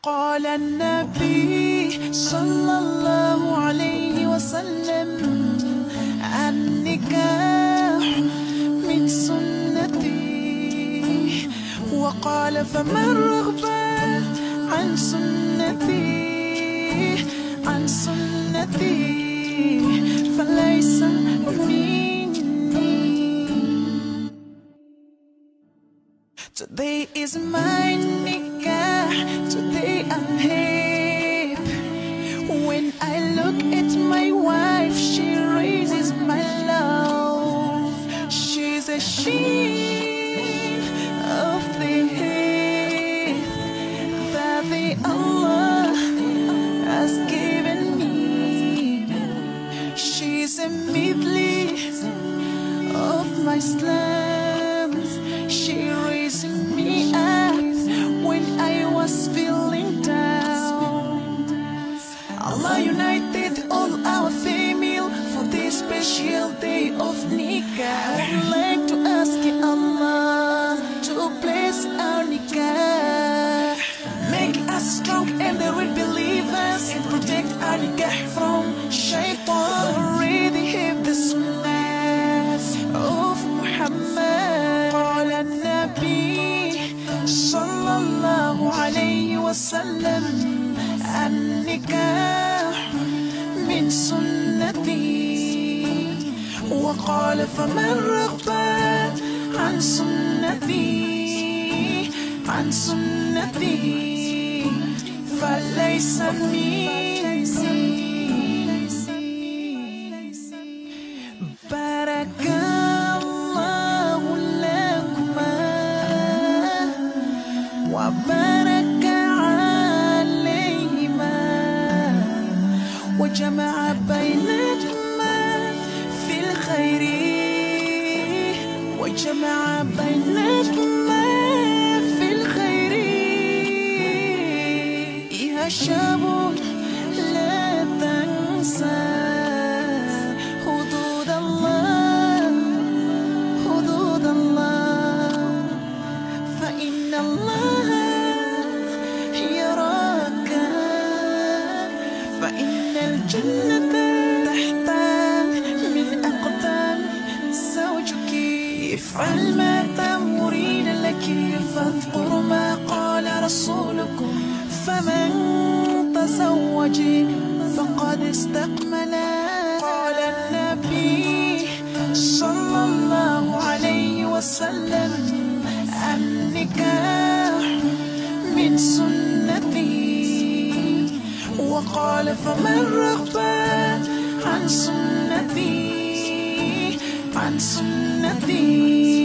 قال النبي صلى الله عليه وسلم النكاح من سنتي، وقال فمن رغب عن سنتي فليس مني. Today is my nikah, today I'm happy. When I look at my wife, she raises my love. She's a sheep of the head that the Allah has given me. She's a midley of my slums. She raised me up when I was feeling down. Allah united all our family for this special day of nikah. I would like to ask Allah to bless our nikah, make us strong and the real believers, and protect our nikah from shaitan. Already have the sunnahs of Muhammad. قال النبي صلى الله عليه وسلم النكاح من سنتي، وقال فمن رغب عن سنتي فليس مني. بارك الله لكما وبارك عليهما وجمع بينهما في الخير، وجمع بينهما في الخير. يا شاب لا تنسى حدود الله، حدود الله، فإن الله يراك، فإن الجنة تحت من أقدام زوجك. افعل ما تأمرين لك، فاذكر ما قال رسولكم، فمن تزوج فقد استكمل. قال النبي صلى الله عليه وسلم النكاح من سنتي، وقال فمن رغب عن سنتي